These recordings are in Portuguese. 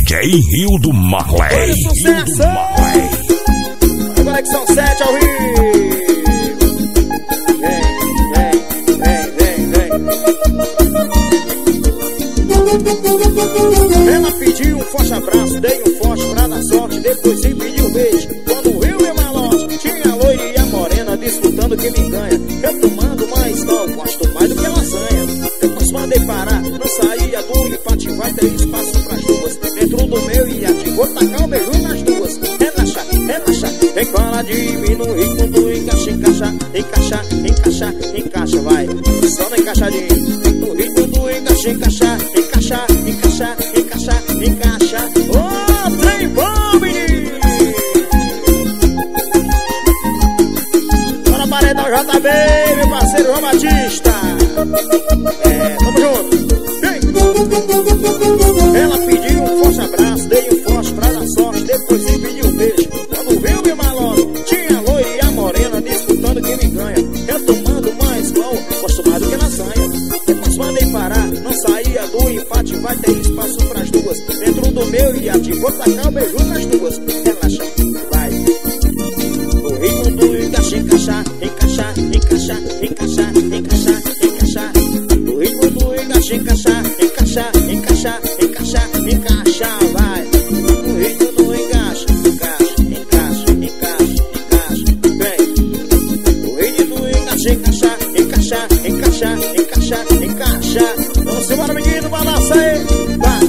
DJ Rio do Marley. Sucesso! Agora é que são 7 ao vivo. Ela pediu um forte abraço, dei um forte pra dar sorte, depois sim pediu um beijo. Quando viu meu malote, tinha a loira e a morena disputando quem me ganha. Eu tomando mais mal, gosto mais do que lasanha. Depois mandei parar, não saía do empate, vai ter espaço pras duas. Dentro do meu iate, vou tacar o beijo nas duas. Relaxa, relaxa, vem com ela diminuir quando encaixa, encaixa, encaixa, encaixa, encaixa, vai. Só no encaixadinho, no ritmo do encaixa, encaixa, encaixa, encaixa, encaixa, encaixa. Ô, trem bom, menino! Bora paredão JB, meu parceiro João Batista. Tamo junto. Vem! Ela pediu um forte abraço, dei um forte pra dar sorte, depois sim pediu um beijo. Quando viu meu malote, tinha a loira e a morena disputando quem me ganha. Eu tomando mais mal, gosto mais do que lasanha. Depois mandei parar, não saía do empate, vai ter espaço pras duas. Dentro do meu iate, vou tacar o beijo nas duas. Relaxa, vai. O ritmo do encaixa, encaixa, encaixa, encaixa, encaixa, encaixa, encaixa. O ritmo do encaixa, encaixa, encaixa, encaixa, encaixa, encaixa, vai. O ritmo do encaixa, encaixa, encaixa, encaixa, encaixa, vem. O ritmo do encaixa, encaixa, encaixa, encaixa, encaixa, encaixa. Vamos embora, menino, balança aí, vai.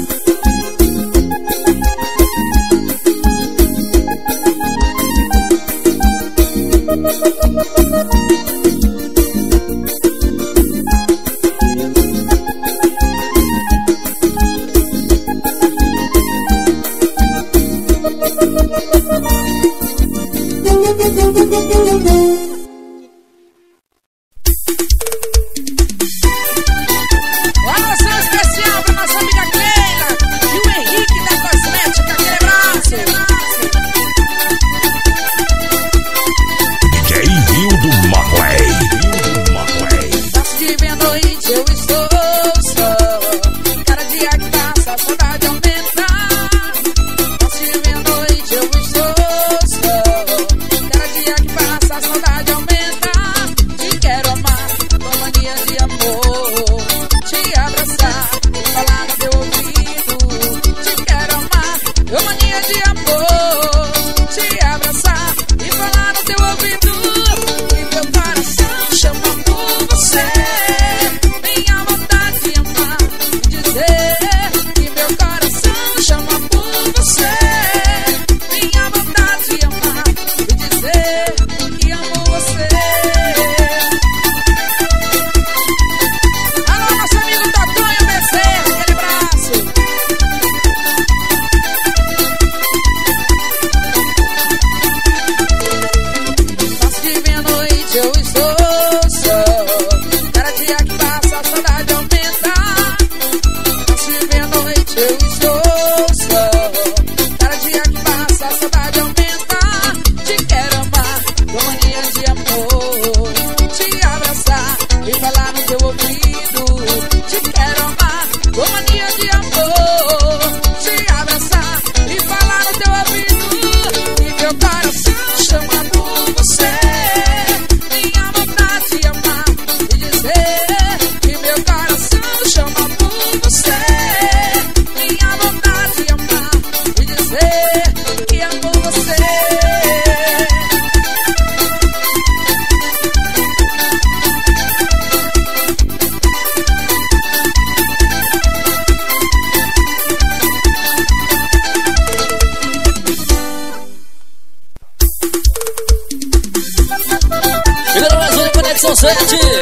Conexão 7.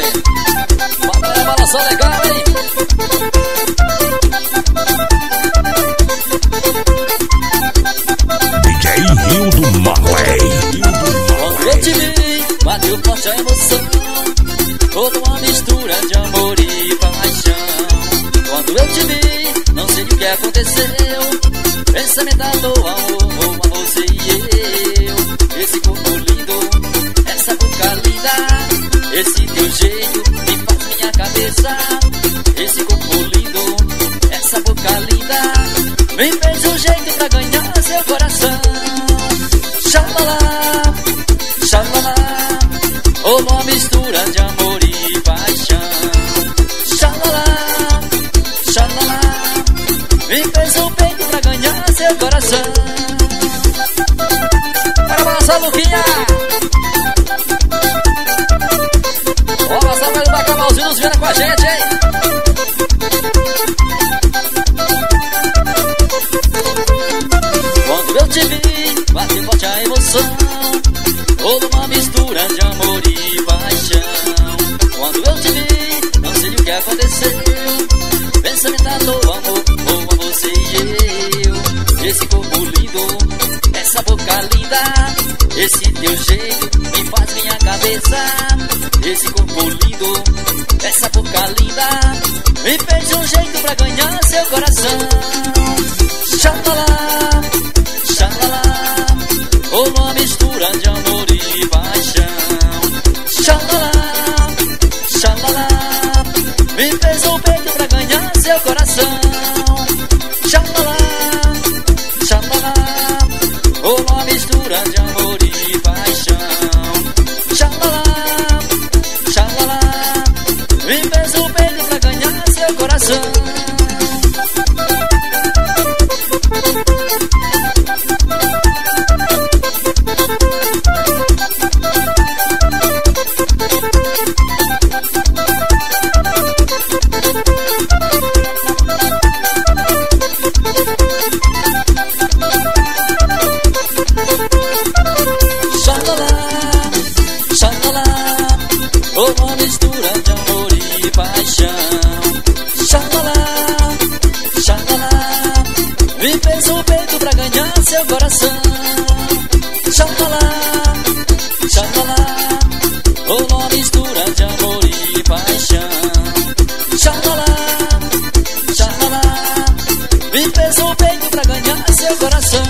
Balança legal, hein? DJ Rio do Marley. Quando eu te vi, bateu forte a emoção, toda uma mistura de amor e paixão. Quando eu te vi, não sei o que aconteceu, pensamento à toa, amor, você e eu. Esse corpo lindo, essa boca linda, esse teu jeito me faz minha cabeça. Esse corpo lindo, essa boca linda, vem beijar. fez um jeito pra ganhar seu coração. Xalala, xalala, rolou uma mistura de amor e paixão. Xalala, xalala, me fez um peito pra ganhar seu coração. Para balançar, Luquinha. Ó, passar mais do Bacamalzinho nos vendo com a gente, hein? Quando eu te vi, bateu forte a emoção. Toda uma mistura de amor e paixão. Quando eu te vi, não sei o que aconteceu. Pensamento à toa, amor, como você e eu. Esse corpo lindo, essa boca linda, esse teu jeito me faz minha cabeça. Esse corpo lindo, essa boca linda, me fez um jeito pra ganhar seu coração. Xalala, xalala, rolou uma mistura de amor e paixão. Xalala, xalala, me fez um peito pra ganhar seu coração. Xalala, xalala, rolou uma mistura de amor e paixão. Xalala, xalala, me fez um peito pra ganhar seu coração. Uma mistura de amor e paixão. Xalala, xalala, me fez um peito pra ganhar seu coração. Xalala, xalala, uma mistura de amor e paixão. Xalala, xalala, me fez um peito pra ganhar seu coração.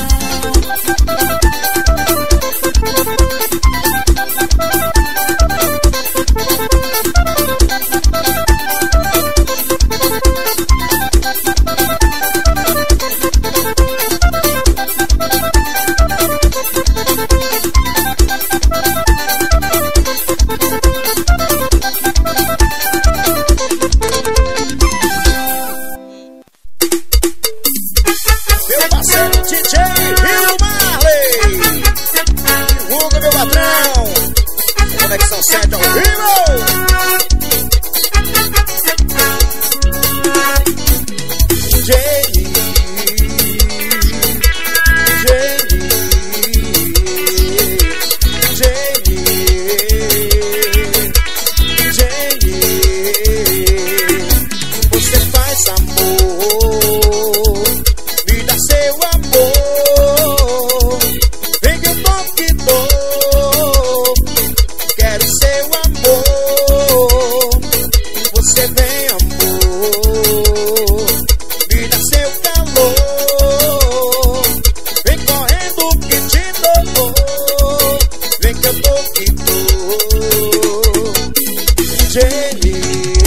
Meu parceiro DJ Rio Marley, divulga meu patrão, Conexão 7 ao vivo. Você faz amor, me dá seu amor. Vem que eu tô que dou, quero seu amor. Você vem, amor, me dá seu calor. Vem correndo que te dou, vem que eu tô que dou. Jenny,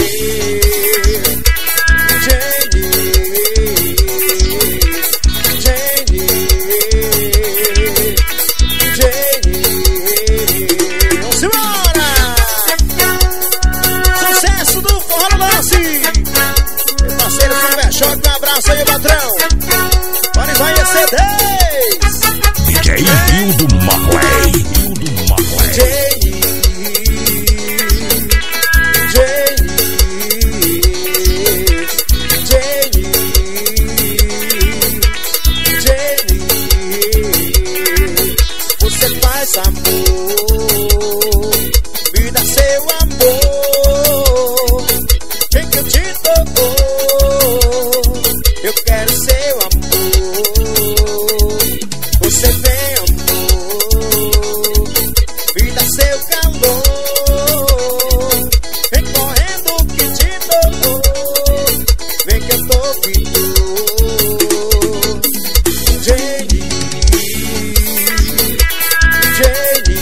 choque, um abraço aí, patrão. Pode conhecer 10 DJ Rio do Marley. Rio do Marley. Jenny, você faz amor, me dá seu amor. Vem que eu te dou, eu quero seu amor. Você vem, amor, me dá seu calor. Vem correndo que te dou, vem que eu tô que dou. Jenny, Jenny.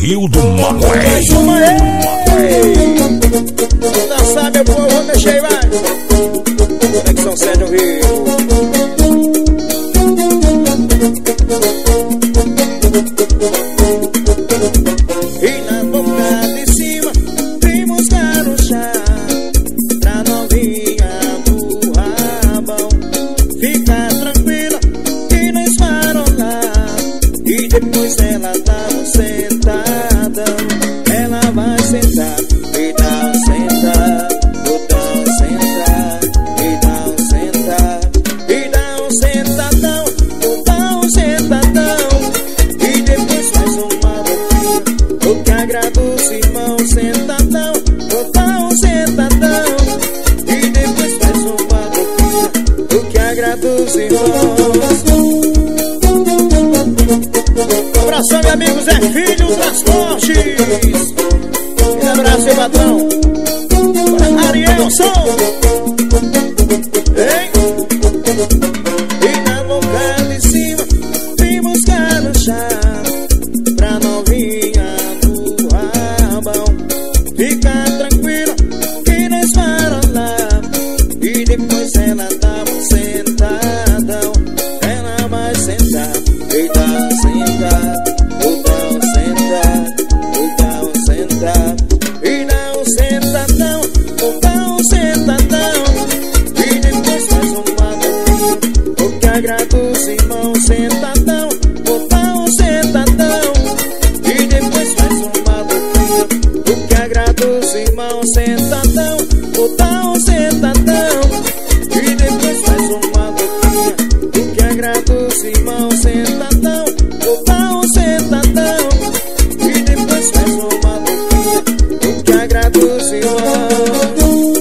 Rio do Marley. Mais uma vamos dançar, meu povo, vamos mexer, vai. Conexão Sérgio Rio. E na boca de cima vem buscar o chá pra novinha do rabão. Fica tranquila que nós vamos lá. E depois ela dá um sentadão. Ela vai sentar e dá um sentar, dá um sentar, e dá um sentar, e dá um sentadão, dá um sentadão. E depois faz uma boquinha, o que agrada os irmãos. Sentadão, dá um sentadão. E depois faz uma boquinha, o que agrada os irmãos. Abração, meu amigo Zé Filho Transportes. Um abraço, meu patrão. Arielson. Ei. E na boca de cima vem buscar o chá pra novinha do rabão. Fica tranquila que nós vamos lá. E depois ela dá um sentadão. Ela vai sentar e dá um sentar, dá um sentar, dá um sentar, e dá um sentadão, dá um sentadão. E depois faz uma boquinha, o que agrada os irmãos. Sentadão, dá um sentadão. E depois faz uma boquinha, o que agrada os irmãos. Sentadão, dá um sentadão. E depois faz uma boquinha, o que agrada os irmãos. Sentadão, dá um sentadão. E depois faz uma boquinha, o que agrada os irmãos.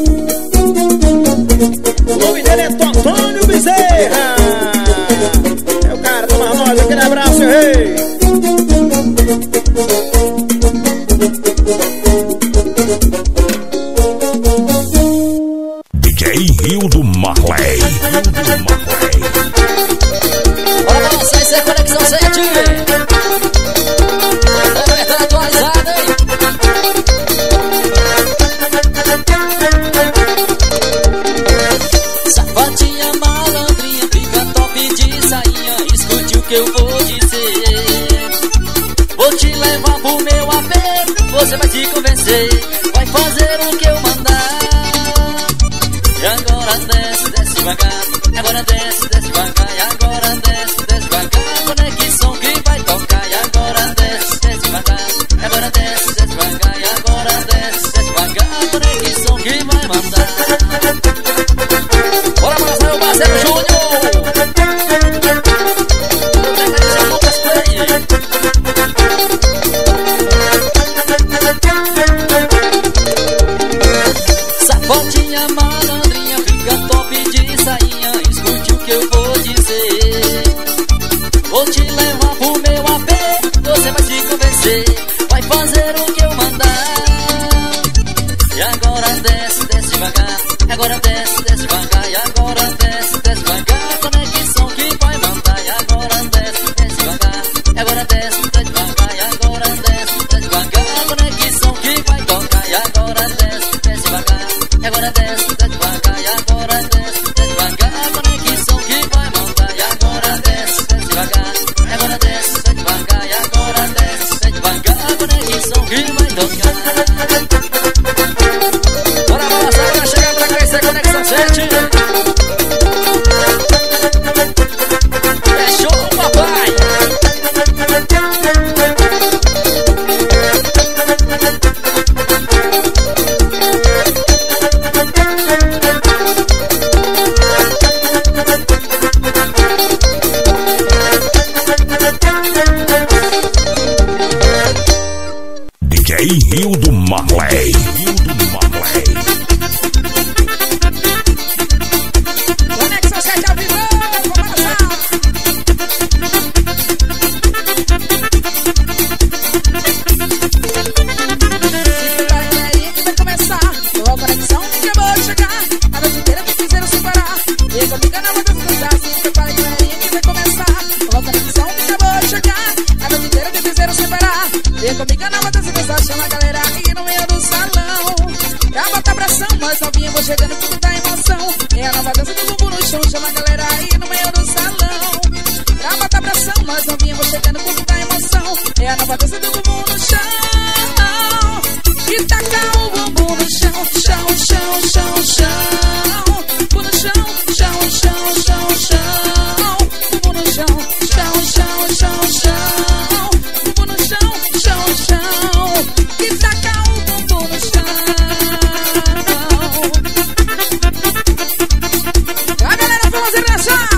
O nome dele é Totônio Bezerra. É o cara do Marmosa, aquele abraço, rei. DJ Rio do Marley. Bora balançar, isso é Conexão 7. Tá atualizado, hein? Sapatinha malandrinha, fica top de sainha. Escute o que eu vou dizer. Vou te levar pro meu AP, você vai se convencer. Vai fazer o que eu mandar. E agora desce, desce devagar. Agora desce, desce devagar. E agora desce, desce devagar. Conexão que vai tocar. E agora desce, desce devagar. Agora desce, desce devagar. E agora desce, desce devagar. Conexão que vai mandar. Bora balançar o parceiro Júnior. Sapatinha malandrinha, fica top de sainha. Escute o que eu vou dizer. Vou te levar pro meu AP, você vai se convencer. Vai fazer o que eu mandar. E agora desce, desce devagar. Agora desce, desce devagar. E agora desce, desce devagar. Conexão que vai mandar. E agora desce, desce devagar. Agora desce, desce devagar. E agora desce, desce devagar. Conexão que vai tocar. E agora desce, desce devagar. Agora desce, desce devagar. E agora desce, desce devagar. Conexão que vai mandar. E agora desce, desce devagar. Agora desce, desce devagar. E agora desce, desce devagar. Conexão que vai tocar. Bora balançar, bora chegar pra cá, isso é Conexão 7. É show, papai. DJ Rio do Marley. Rio do Marley. Conexão 7 ao vivo, vamos balançar. Se preparem aí que vai começar. Boa conexão que eu vou chegar. A noite inteira me fizeram se parar. E comigo não vou descansar. Se preparem aí que vai começar. Boa conexão que eu vou chegar. A noite inteira me fizeram se parar. E comigo não mais novinha, vou chegando com muita emoção. É a nova dança do bumbum no chão, chama a galera aí no meio do salão. Pra botar pressão, mais novinha, vou chegando com muita emoção. É a nova dança do bumbum no chão. E taca o bumbum no chão, chão, chão, chão, chão. Bumbum no chão, chão, chão, chão, chão. Bumbum no chão, chão, chão, chão, chão. Bumbum no chão, chão, chão. E taca o bumbum no chão. A galera vamos dançar.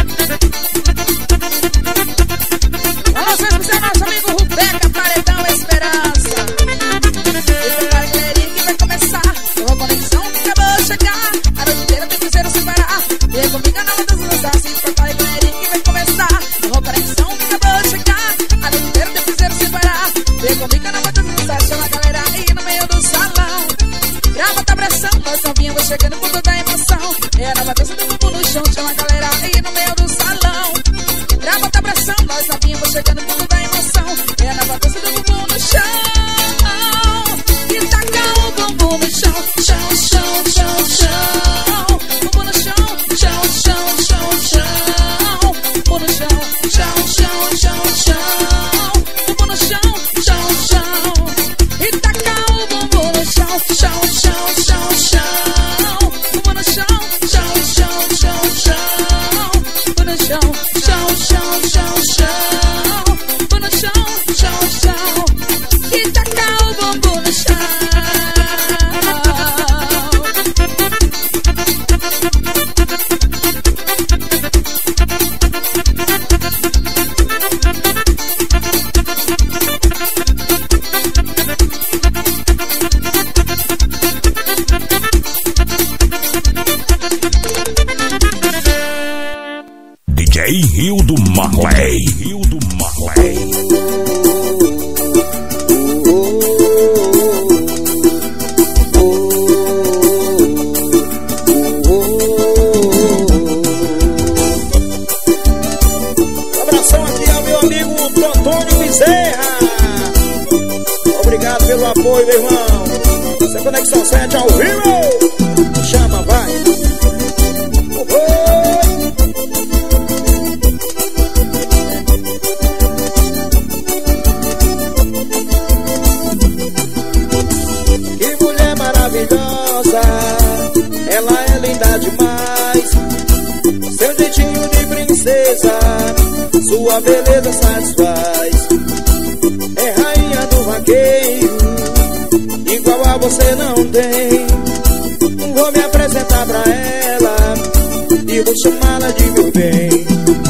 Alô, vocês que são nosso amigo Rubeca, Paredão Esperança. Esse vai galerinha que vai começar. Uma conexão que acabou de chegar. A noite inteira tem cruzeiro sem parar. Vem comigo na onda dos dançar. Se prepare galerinha que vai começar. Uma conexão que acabou de chegar. A noite inteira tem cruzeiro sem parar. Vem comigo na onda dos dançar. Chama a galera aí no meio do salão. Pra botar pressão, nós novinha, vou chegando com toda a emoção. É a nova dança do bumbum no chão. Chama a galera aí no meio do salão. Pra botar pressão, nós novinha, vou chegando com toda a emoção. É a nova dança do bumbum no chão. E taca o bumbum no chão, chão, chão, chão, chão. Bumbum no chão, chão, chão, chão, chão. Bumbum no chão, chão, chão, chão, chão. Bumbum no chão, chão, chão. E taca o bumbum no chão, chão, chão, chão, chão. Bumbum no chão, chão, chão, chão, chão. Bumbum no chão, chão, chão, chão, chão. Bumbum no chão, chão, chão. E taca o bumbum no chão. DJ Rio do Marley. Rio do Marley. Abração aqui ao meu amigo Antônio Bezerra. Obrigado pelo apoio, meu irmão. Essa Conexão 7 ao vivo. Chama, vai. Que mulher maravilhosa, ela é linda demais. Seu jeitinho de princesa, sua beleza satisfaz. É rainha do vaqueiro, igual a você não tem. Vou me apresentar pra ela e vou chamá-la de meu bem.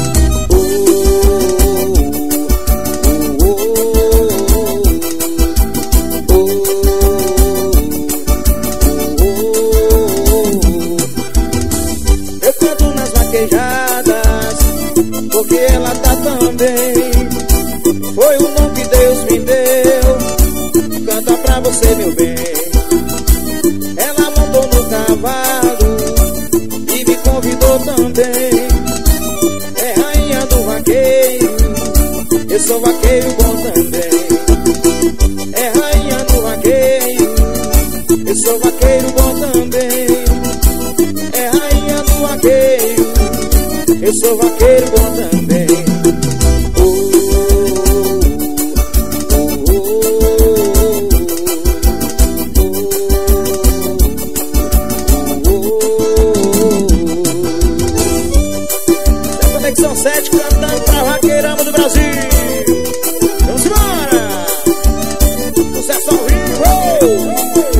Eu canto nas vaquejadas porque ela tá tão bem. Foi o dom que Deus me deu, canta pra você meu bem. Ela montou no cavalo e me convidou também. É rainha do vaqueiro, eu sou vaqueiro bom também. É rainha do vaqueiro, eu sou vaqueiro bom também. É rainha do vaqueiro, eu sou vaqueiro bom também. Conexão 7 cantando pra vaqueirama do Brasil. Vamos embora! Sucesso ao vivo!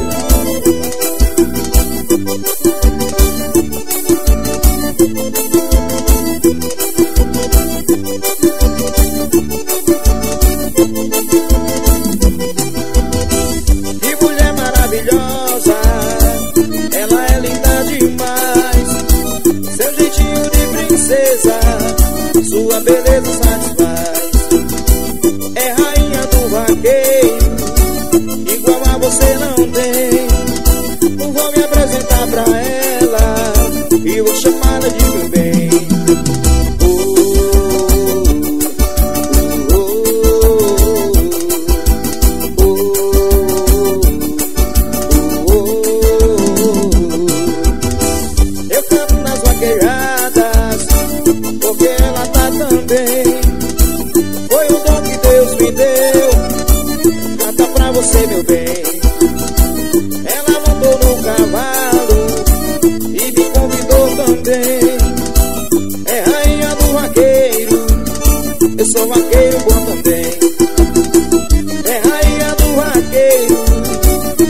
Que mulher maravilhosa, ela é linda demais. Seu jeitinho de princesa, sua beleza satisfaz. É rainha do vaqueiro, igual a você não tem. Vou me apresentar pra ela e vou chamá-la de meu bem.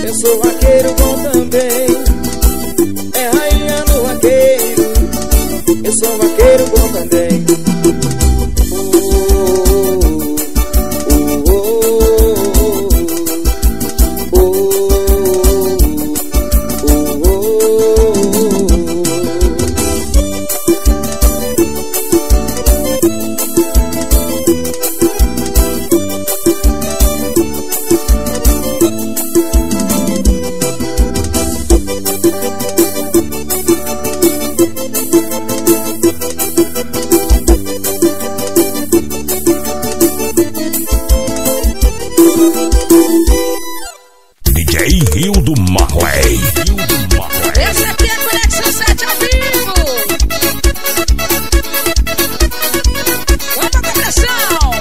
Eu sou vaqueiro bom também, é rainha no vaqueiro. Eu sou vaqueiro bom também. Rio do Marley. Esse aqui é Conexão 7 ao vivo. Vamos pra pressão.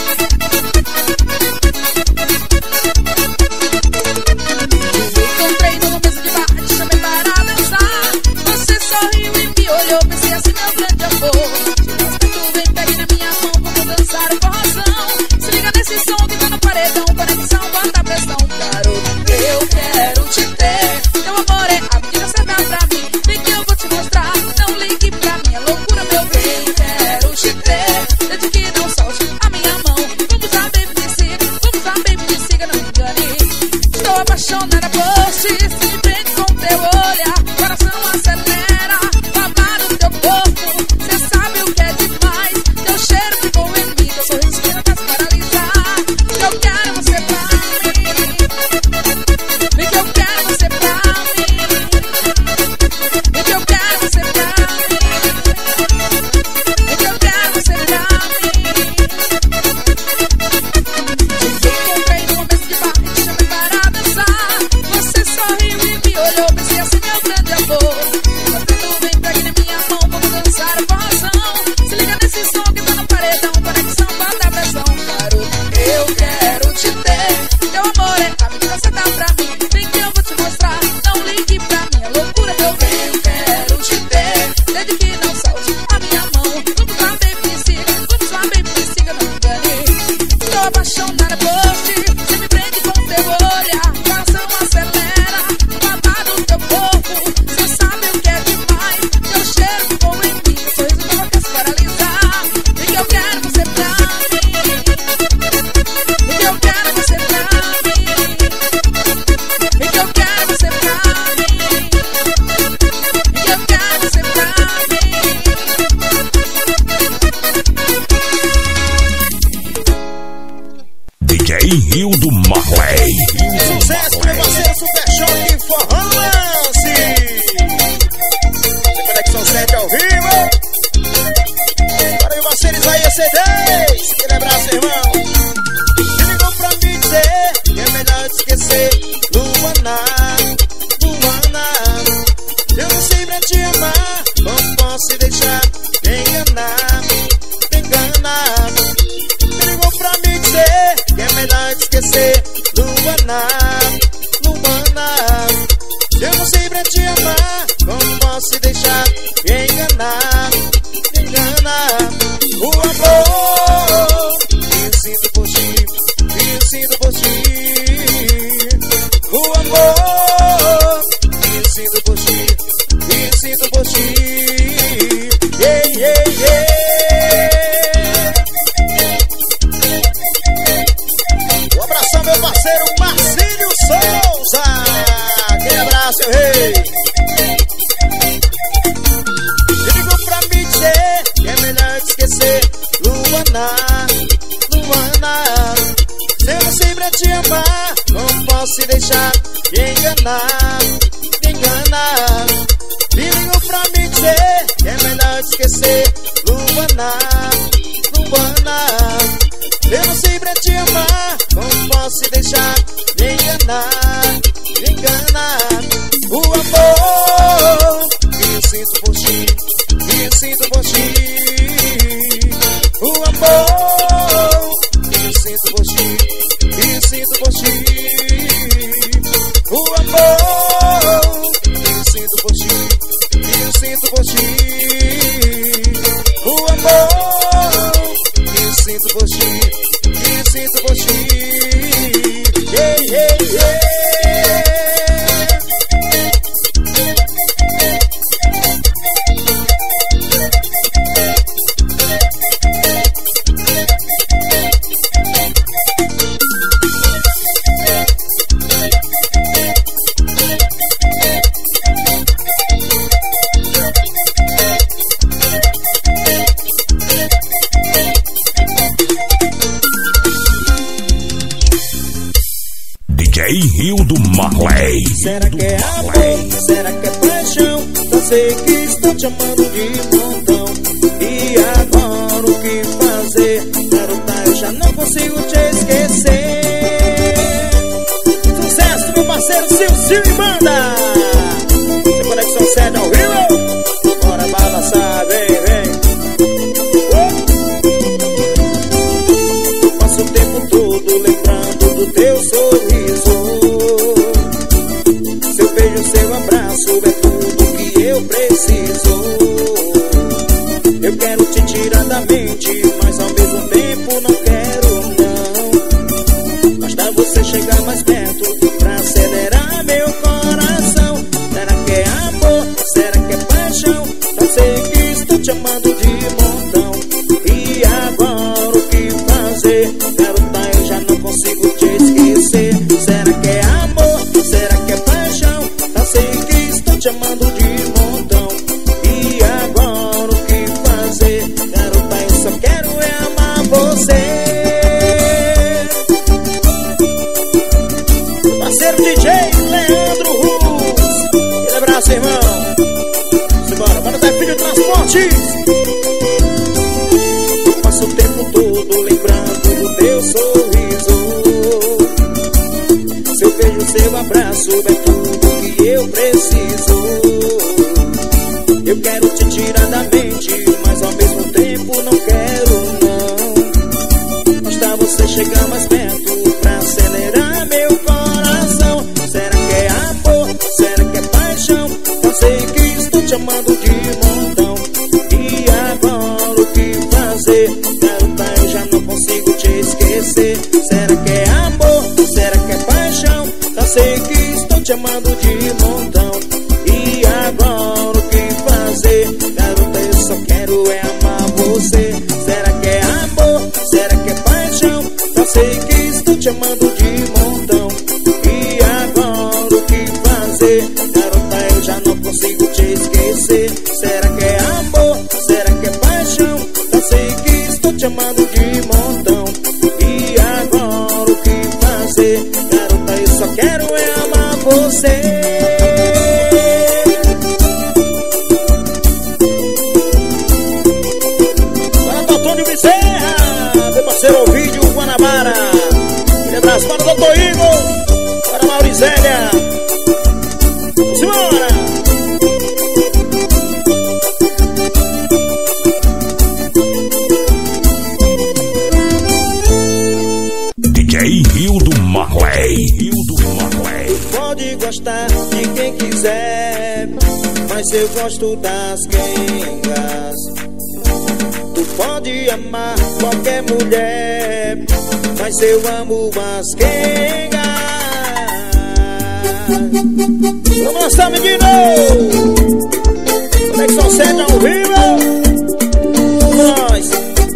Encontrei no começo de baixo, chamei para dançar. Você sorriu e me olhou, pensei assim, meu grande amor. Tu vem, pegue na minha mão, vamos dançar o forrozão. Se liga nesse som que tá no paredão, conexão, bota pressão, garoto. Eu quero te ter, teu amor é a medida certa pra mim. Vem que eu vou te mostrar, não ligue pra minha loucura, meu bem. Quero te ter, desde que não solte a minha mão. Vamos lá, baby, me siga, não me engane. Estou apaixonada por ti, se me prende com teu olhar. Coração acelera, babado no teu corpo. Cê sabe o que é demais, teu cheiro ficou em mim. Teu sorriso que não faz paralisar. Eu quero você pra mim. Vem que eu quero você pra mim. Vem que eu quero você pra mim. Vem que eu quero você pra mim. Encontrei no começo de bar e te chamei para dançar. Você sorriu e me olhou, pensei assim, meu grande amor. Você vem, pegue na minha mão, vamos dançar a forrozão. Se liga nesse som que tá no paredão, conexão, bota a pressão, garoto. Eu quero te ter, teu amor é a medida certa pra mim. Vem que eu vou te mostrar, não ligue pra minha loucura, meu bem. Eu quero te ter, desde que não solte a minha mão. Vamos lá, baby, me siga, não me engane. Tô apaixonada por ti, você me prende com teu olhar. Coração acelera, babado no teu corpo. Cê sabe o que é demais, teu cheiro ficou em mim. Teu sorriso que não quer se paralisar. Vem que eu quero você pra mim. Vem que eu quero você pra mim. Vem que eu quero você pra mim. Vem que eu quero você pra mim. DJ Rio do Marley. Sucesso, meu parceiro, Super Choque Forró Lance. Conexão 7 ao vivo. Para meu parceiro Isaías C10. Aquele abraço, irmão. Ele ligou pra me dizer que é melhor te esquecer. Luana, eu não sei pra te amar. Como posso te deixar me enganar? Me ligou pra me dizer que é melhor te esquecer. Luana, eu não sei pra te amar. Como posso te deixar me enganar? O amor que eu sinto por ti, o amor que eu sinto por ti, Um abração, meu parceiro Marcílio Souza. Aquele abraço, meu rei. Ele ligou pra me dizer que é melhor te esquecer. Luana, se eu não sei pra te amar, como posso te deixar me enganar? Me ligou pra me dizer que é melhor te esquecer. Luana, eu não sei pra te amar, como posso te deixar me enganar? O amor que eu sinto por ti, o amor que eu sinto por ti, o amor que eu sinto por ti, o amor que eu sinto por ti, Será que é amor? Será que é paixão? Só sei que estou te amando de montão. E agora o que fazer? Garota, eu já não consigo te esquecer. Sucesso, meu parceiro Sil e Banda. Tem conexão sede ao vivo. Bora balançar, vem, vem. Passo o tempo todo lembrando do teu sorriso. Seu beijo, seu abraço é tudo que eu preciso. Eu quero te tirar da mente, mas ao mesmo tempo não quero não. Basta você chegar mais perto pra acelerar meu coração. Será que é amor? Será que é paixão? Não sei que estou te amando de montão. E agora o que fazer? Garota, eu já não consigo te esquecer. Será que é amor? Será que é paixão? Não sei que estou te amando de montão. E agora o que fazer? Garota, eu só quero é amar você. Parceiro DJ Leandro Ruz, aquele abraço, irmão. Simbora, bora dar filho de transportes. Passo o tempo todo lembrando do teu sorriso. Seu beijo, seu abraço é tudo que eu preciso. Eu quero te tirar da mente, mas ao mesmo tempo não quero não. Basta você chegar mais perto pra acelerar meu coração. Será que é amor? Será que é paixão? Eu sei que estou te amando de montão. E agora o que fazer? Garota, eu já não consigo te esquecer. Será que é amor? Será que é paixão? Eu sei que estou te amando de montão. E agora o que fazer? Garota, eu só quero é amar você. Será que é amor? Será que é paixão? Eu sei que estou te amando de montão. E agora o que fazer? Garota, eu já não consigo te esquecer. Será que é amor? Será que é paixão? Eu sei que estou te amando de montão. E agora o que fazer? Garota, eu só quero é amar você. Meu parceiro Ovídio Guanabara, um abraço para o Doutor Igor, para a Maurizélia. Simbora! DJ Rio do Marley. Pode gostar de quem quiser, mas eu gosto das quengas. Tu pode amar qualquer mulher, mas eu amo as quengas. Vamos lançar, menino! Conexão 7 ao vivo. Vamos nós!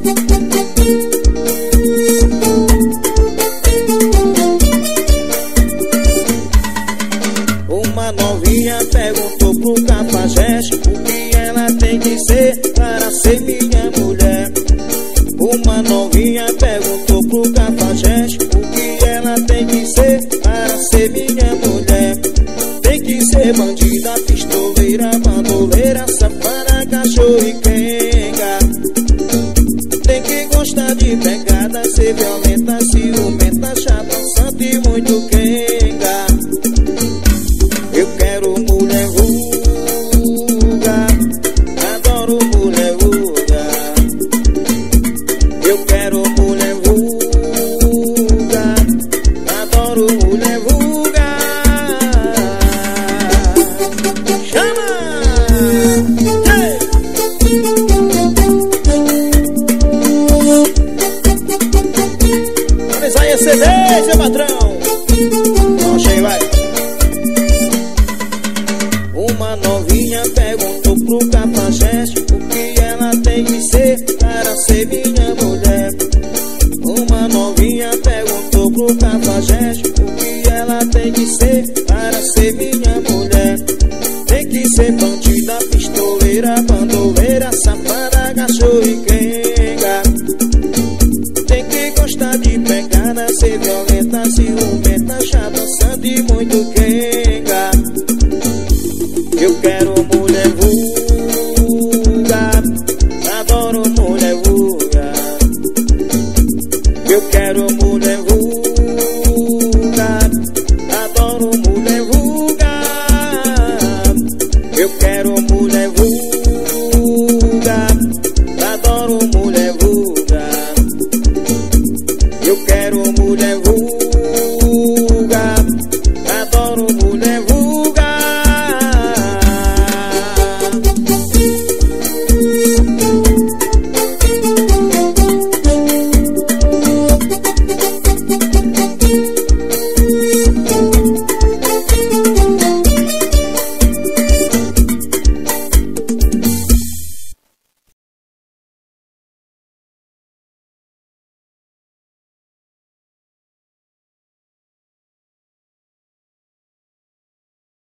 Uma novinha perguntou pro cafajeste o que ela tem que ser para ser minha mulher. Uma novinha perguntou pro cafajeste o que ela tem que ser para ser minha mulher. Tem que ser bandida, pistoleira, bandoleira, safada, cachorro e quenga. Tem que gostar de pegada, ser violenta, ciumenta, chata, santa e muito quenga. Eu quero mulher ruga, adoro mulher ruga. Eu quero mulher ruga, adoro mulher ruga. Chama! Hey! Vamos aí, CD, seu patrão. Vamos cheio, vai. Uma novinha perguntou pro cafajeste o que ela tem que ser para ser minha mulher. Uma novinha perguntou pro cafajeste o que ela tem que ser para ser minha mulher. Tem que ser bandida, pistoleira, bandoleira, safada, cachorro e quenga. Tem que gostar de pegada, ser violenta, ciumenta, chata, santa e muito quenga. Eu quero mulher vulga, adoro mulher vulga. Eu quero mulher vulga, adoro mulher vulga. Eu quero mulher vulga, adoro mulher vulga. Eu quero mulher vulga.